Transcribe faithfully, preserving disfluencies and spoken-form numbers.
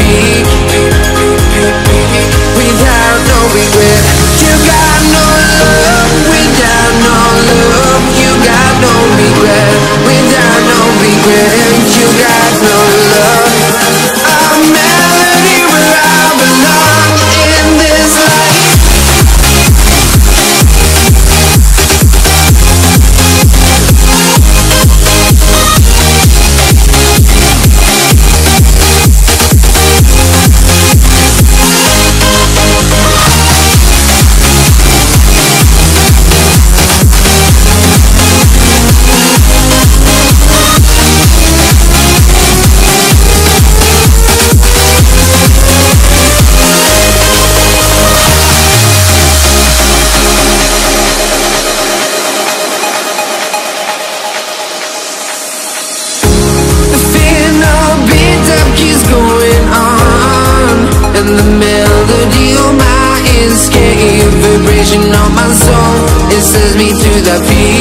peak without no regret. You got no love without no love. You got no regret without no regret. You got no love. A melody where I belong in this life. And the melody of my escape, vibration of my soul, it sends me to the peak.